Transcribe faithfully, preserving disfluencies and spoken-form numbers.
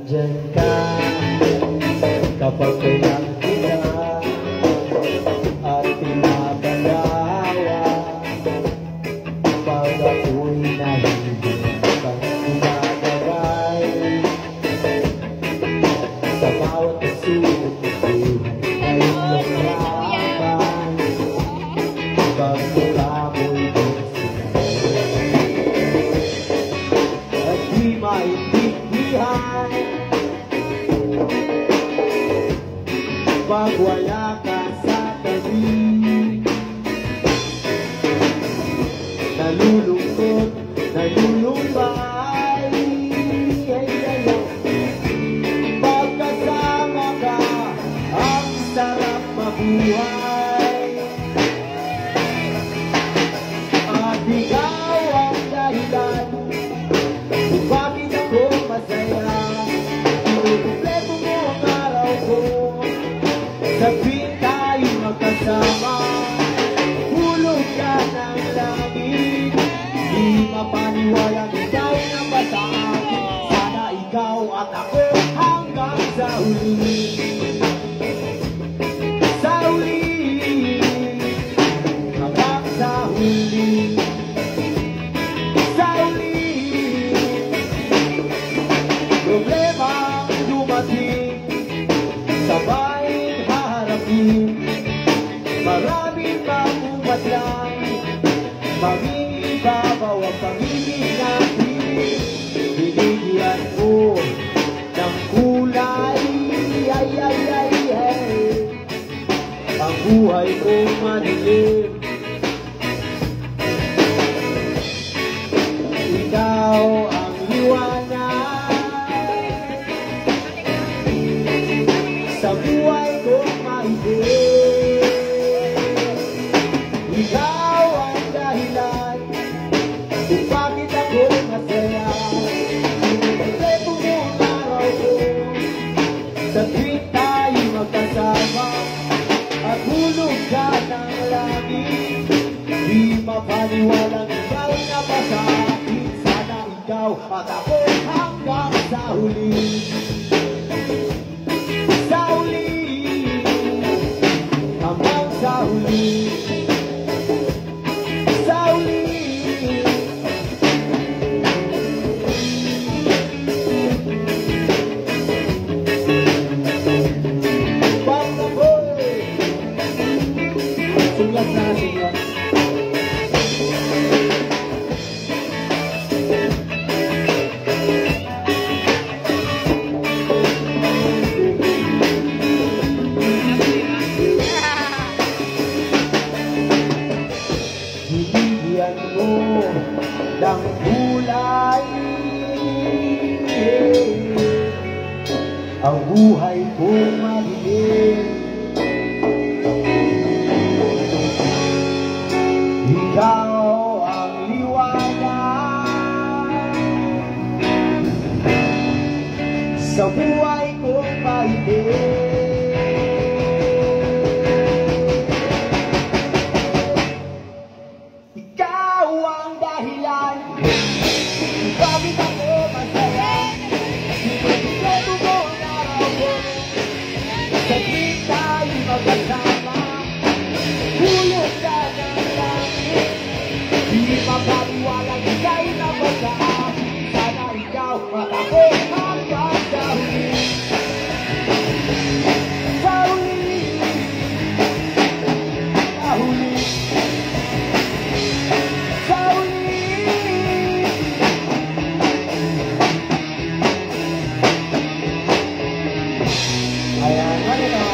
nandyan ka kapag kailangan kita at pinapalawa pag ako'y nahihirap kang gumagabay sa bawat kasulot ko ay iyong laban pag mukha mo'y at di maintindihan pag wala ka sa tabi. Nalulungkot, nalulumbay, ay, ay, ay. Pagkasama ka, ang sarap mabuhay. At ikaw ang dahilan kung bakit ako masaya. Pinukumpleto mo ang araw ko, sabing tayo magkasama. Hulog ka ng langit, di mapaniwalang ikaw na ba sa akin. Sana ikaw at ako hanggang sa huli. Sa huli, hanggang sa huli. Sa huli, problemang dumating, sabay haharapin. Maraming mabubat lang, mangingibabaw ang pag-ibig natin. Binigyan ko ng kulay, ay, ay, ay, ay. Ang buhay ko madilim. Ikaw ang liwanag sa buhay ko maitim. Ikaw ang dahilan kung bakit ako masaya. Pinukumpleto mo ang araw ko, sa tuwing tayo magkasama. At hulog ka ng langit, di mapaniwalang ikaw na ba sa akin. Sana ikaw at ako hanggang sa huli. Sa huli, hanggang sa huli. Sa huli, pagkaboy, sulat na sulat. Binigyan mo ng kulay, ang buhay ko madilim. Ikaw ang liwanag sa buhay ko madilim. Ikaw ang dahilan kung bakit ako masaya. Pinukumpleto mo ang araw ko, sa tuwing tayo magkasama. Hulog ka ng langit, di mapaniwalang ika'y nabasa. Sana ikaw at ako hanggang sa huli. Sa huli, sa huli. Ayan, ano na?